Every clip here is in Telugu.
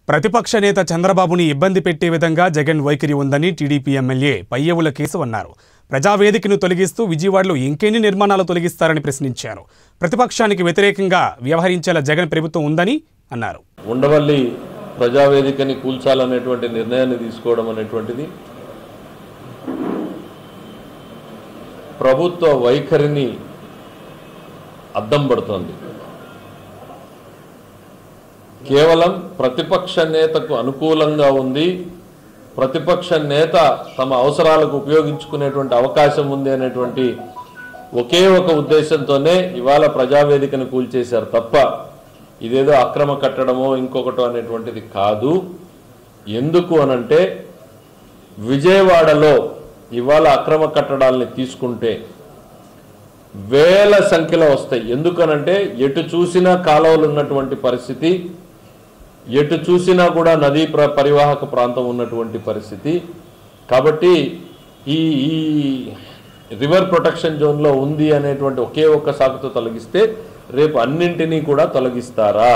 ప్రతిపక్ష నేత చంద్రబాబుని ఇబ్బంది పెట్టే విధంగా జగన్ వైఖరి ఉందని టీడీపీ ఎమ్మెల్యే పయ్యవుల కేశవ్ అన్నారు. ప్రజావేదికను తొలగిస్తూ విజయవాడలో ఇంకెన్ని నిర్మాణాలు తొలగిస్తారని ప్రశ్నించారు. ప్రతిపక్షానికి వ్యతిరేకంగా వ్యవహరించేలా జగన్ ప్రభుత్వం ఉందని అన్నారు. ఉండవల్లి ప్రజావేదికని కూల్చాలనేటువంటి నిర్ణయాన్ని తీసుకోవడం అనేటువంటిది ప్రభుత్వ వైఖరిని అద్దం పడుతోంది. కేవలం ప్రతిపక్ష నేతకు అనుకూలంగా ఉంది, ప్రతిపక్ష నేత తమ అవసరాలకు ఉపయోగించుకునేటువంటి అవకాశం ఉంది అనేటువంటి ఒకే ఒక ఉద్దేశంతోనే ఇవాళ ప్రజావేదికను కూల్చేశారు తప్ప ఇదేదో అక్రమ కట్టడమో ఇంకొకటో అనేటువంటిది కాదు. ఎందుకు అనంటే విజయవాడలో ఇవాళ అక్రమ కట్టడాలని తీసుకుంటే వేల సంఖ్యలో వస్తాయి. ఎందుకనంటే ఎటు చూసినా కాలువలు ఉన్నటువంటి పరిస్థితి, ఎటు చూసినా కూడా నదీ పరివాహక ప్రాంతం ఉన్నటువంటి పరిస్థితి. కాబట్టి ఈ రివర్ ప్రొటెక్షన్ జోన్లో ఉంది అనేటువంటి ఒకే ఒక్క సాకుతో తొలగిస్తే రేపు అన్నింటినీ కూడా తొలగిస్తారా?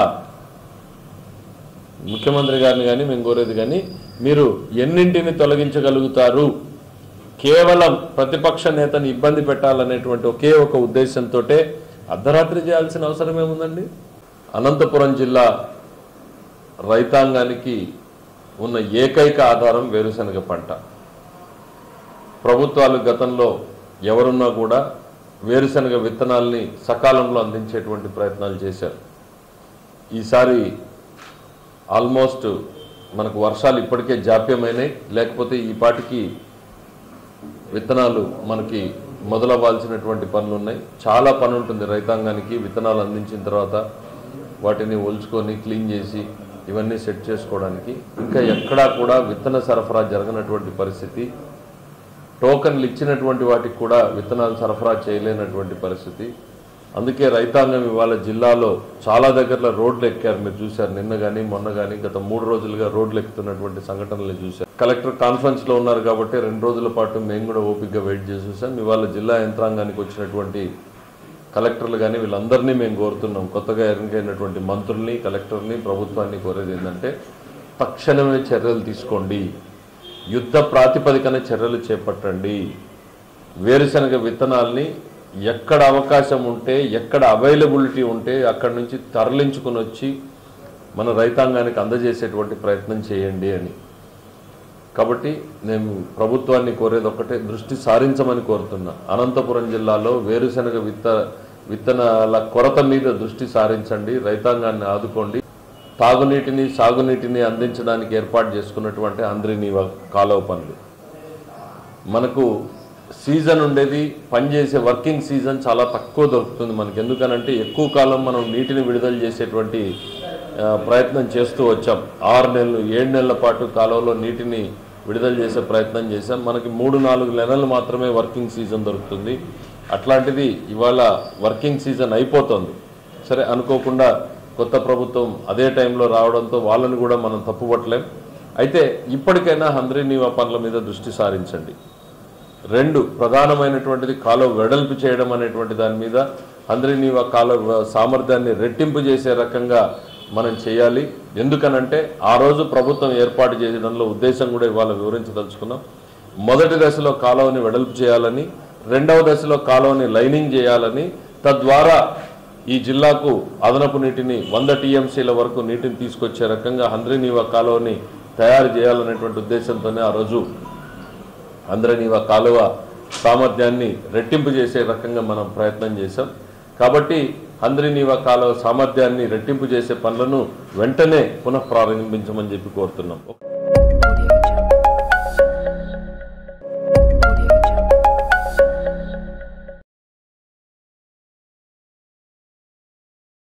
ముఖ్యమంత్రి గారిని కానీ మేము కోరేది కానీ మీరు ఎన్నింటిని తొలగించగలుగుతారు? కేవలం ప్రతిపక్ష నేతని ఇబ్బంది పెట్టాలనేటువంటి ఒకే ఒక ఉద్దేశంతో అర్ధరాత్రి చేయాల్సిన అవసరం ఏముందండి? అనంతపురం జిల్లా రైతాంగానికి ఉన్న ఏకైక ఆధారం వేరుశనగ పంట. ప్రభుత్వాలు గతంలో ఎవరున్నా కూడా వేరుశనగ విత్తనాల్ని సకాలంలో అందించేటువంటి ప్రయత్నాలు చేశారు. ఈసారి ఆల్మోస్ట్ మనకు వర్షాలు ఇప్పటికే జాప్యమైనాయి. లేకపోతే ఈ పాటికి విత్తనాలు మనకి మొదలవ్వాల్సినటువంటి పనులు ఉన్నాయి. చాలా పని ఉంటుంది రైతాంగానికి. విత్తనాలు అందించిన తర్వాత వాటిని ఒలుచుకొని క్లీన్ చేసి ఇవన్నీ సెట్ చేసుకోవడానికి ఇంకా ఎక్కడా కూడా విత్తన సరఫరా జరగనటువంటి పరిస్థితి. టోకన్లు ఇచ్చినటువంటి వాటికి కూడా విత్తనాలు సరఫరా చేయలేనటువంటి పరిస్థితి. అందుకే రైతాంగం ఇవాళ జిల్లాలో చాలా దగ్గరలో రోడ్లు ఎక్కారు. మీరు చూశారు, నిన్న కానీ మొన్న కానీ గత 3 రోజులుగా రోడ్లు ఎక్కుతున్నటువంటి సంఘటనలు చూశారు. కలెక్టర్ కాన్ఫరెన్స్లో ఉన్నారు కాబట్టి 2 రోజుల పాటు మేము కూడా ఓపికగా వెయిట్ చేసి చూసాం. ఇవాళ జిల్లా యంత్రాంగానికి వచ్చినటువంటి కలెక్టర్లు కానీ వీళ్ళందరినీ మేము కోరుతున్నాం. కొత్తగా ఎన్నికైనటువంటి మంత్రుల్ని, కలెక్టర్ని, ప్రభుత్వాన్ని కోరేది ఏంటంటే తక్షణమే చర్యలు తీసుకోండి, యుద్ధ ప్రాతిపదికన చర్యలు చేపట్టండి. వేరుశనగ విత్తనాల్ని ఎక్కడ అవకాశం ఉంటే, ఎక్కడ అవైలబిలిటీ ఉంటే అక్కడి నుంచి తరలించుకుని వచ్చి మన రైతాంగానికి అందజేసేటువంటి ప్రయత్నం చేయండి అని. కాబట్టి నేను ప్రభుత్వాన్ని కోరేది ఒకటే, దృష్టి సారించమని కోరుతున్నా. అనంతపురం జిల్లాలో వేరుశనగ విత్తనాల కొరత మీద దృష్టి సారించండి, రైతాంగాన్ని ఆదుకోండి. తాగునీటిని, సాగునీటిని అందించడానికి ఏర్పాటు చేసుకున్నటువంటి అంద్రినీవా కాలువ పనులు మనకు సీజన్ ఉండేది, పనిచేసే వర్కింగ్ సీజన్ చాలా తక్కువ దొరుకుతుంది మనకి. ఎందుకనంటే ఎక్కువ కాలం మనం నీటిని విడుదల చేసేటువంటి ప్రయత్నం చేస్తూ వచ్చాం. 6 నెలలు 7 నెలల పాటు కాలువలో నీటిని విడుదల చేసే ప్రయత్నం చేశాం. మనకి 3-4 నెలలు మాత్రమే వర్కింగ్ సీజన్ దొరుకుతుంది. అట్లాంటిది ఇవాళ వర్కింగ్ సీజన్ అయిపోతుంది. సరే, అనుకోకుండా కొత్త ప్రభుత్వం అదే టైంలో రావడంతో వాళ్ళని కూడా మనం తప్పుపట్టలేం. అయితే ఇప్పటికైనా హంద్రీనీవా పనుల మీద దృష్టి సారించండి. 2 ప్రధానమైనటువంటిది కాలువ వెడల్పు చేయడం అనేటువంటి దాని మీద. హంద్రీనీవా కాలువ సామర్థ్యాన్ని రెట్టింపు చేసే రకంగా మనం చేయాలి. ఎందుకనంటే ఆ రోజు ప్రభుత్వం ఏర్పాటు చేయడంలో ఉద్దేశం కూడా ఇవాళ వివరించదలుచుకున్నాం. మొదటి దశలో కాలువని వెడల్పు చేయాలని, 2వ దశలో కాలువని లైనింగ్ చేయాలని, తద్వారా ఈ జిల్లాకు అదనపు నీటిని 100 టీఎంసీల వరకు నీటిని తీసుకొచ్చే రకంగా హంద్రీనీవా కాలువని తయారు చేయాలనేటువంటి ఉద్దేశంతోనే ఆ రోజు హంద్రీనీవా కాలువ సామర్థ్యాన్ని రెట్టింపు చేసే రకంగా మనం ప్రయత్నం చేశాం. కాబట్టి హంద్రీనీవా కాలువ సామర్థ్యాన్ని రెట్టింపు చేసే పనులను వెంటనే పునఃప్రారంభించమని చెప్పి కోరుతున్నాం.